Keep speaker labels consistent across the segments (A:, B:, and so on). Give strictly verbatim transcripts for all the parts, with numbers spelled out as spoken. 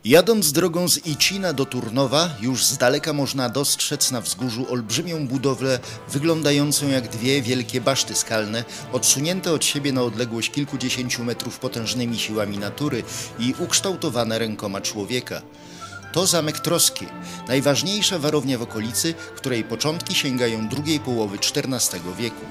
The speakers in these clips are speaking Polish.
A: Jadąc drogą z Icina do Turnowa, już z daleka można dostrzec na wzgórzu olbrzymią budowlę wyglądającą jak dwie wielkie baszty skalne, odsunięte od siebie na odległość kilkudziesięciu metrów potężnymi siłami natury i ukształtowane rękoma człowieka. To Zamek Troski, najważniejsza warownia w okolicy, której początki sięgają drugiej połowy czternastego wieku.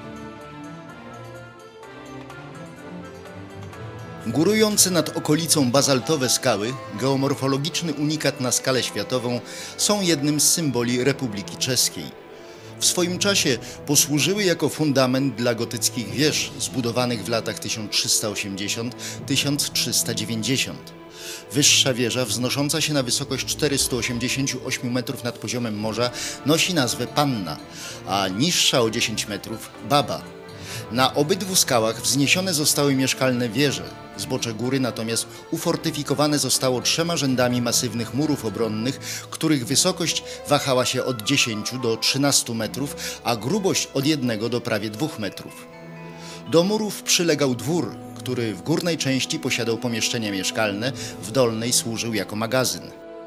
A: Górujące nad okolicą bazaltowe skały, geomorfologiczny unikat na skalę światową, są jednym z symboli Republiki Czeskiej. W swoim czasie posłużyły jako fundament dla gotyckich wież zbudowanych w latach tysiąc trzysta osiemdziesiąt do tysiąc trzysta dziewięćdziesiąt. Wyższa wieża, wznosząca się na wysokość czterystu osiemdziesięciu ośmiu metrów nad poziomem morza, nosi nazwę Panna, a niższa o dziesięć metrów Baba. Na obydwu skałach wzniesione zostały mieszkalne wieże. Zbocze góry natomiast ufortyfikowane zostało trzema rzędami masywnych murów obronnych, których wysokość wahała się od dziesięciu do trzynastu metrów, a grubość od jednego do prawie dwóch metrów. Do murów przylegał dwór, który w górnej części posiadał pomieszczenia mieszkalne, w dolnej służył jako magazyn.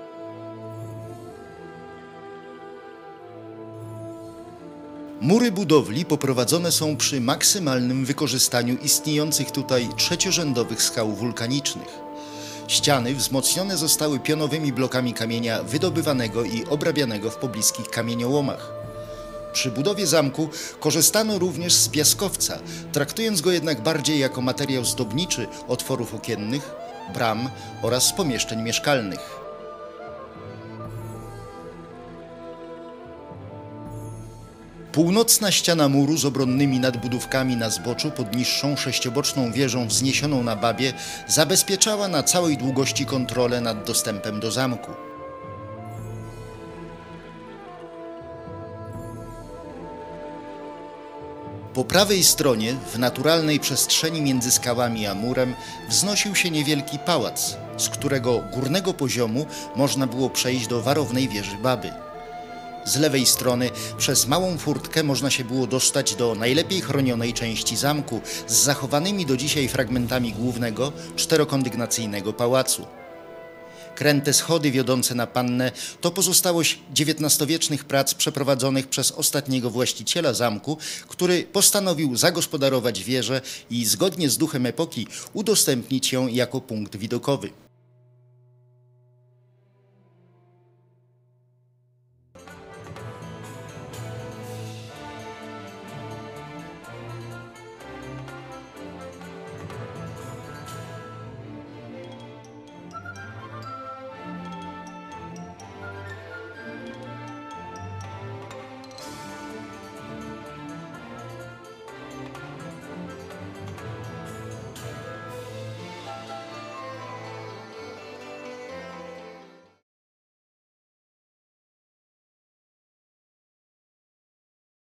A: Mury budowli poprowadzone są przy maksymalnym wykorzystaniu istniejących tutaj trzeciorzędowych skał wulkanicznych. Ściany wzmocnione zostały pionowymi blokami kamienia wydobywanego i obrabianego w pobliskich kamieniołomach. Przy budowie zamku korzystano również z piaskowca, traktując go jednak bardziej jako materiał zdobniczy otworów okiennych, bram oraz pomieszczeń mieszkalnych. Północna ściana muru z obronnymi nadbudówkami na zboczu pod niższą sześcioboczną wieżą wzniesioną na Babie zabezpieczała na całej długości kontrolę nad dostępem do zamku. Po prawej stronie, w naturalnej przestrzeni między skałami a murem, wznosił się niewielki pałac, z którego górnego poziomu można było przejść do warownej wieży Baby. Z lewej strony przez małą furtkę można się było dostać do najlepiej chronionej części zamku z zachowanymi do dzisiaj fragmentami głównego, czterokondygnacyjnego pałacu. Kręte schody wiodące na Pannę to pozostałość dziewiętnastowiecznych prac przeprowadzonych przez ostatniego właściciela zamku, który postanowił zagospodarować wieżę i zgodnie z duchem epoki udostępnić ją jako punkt widokowy.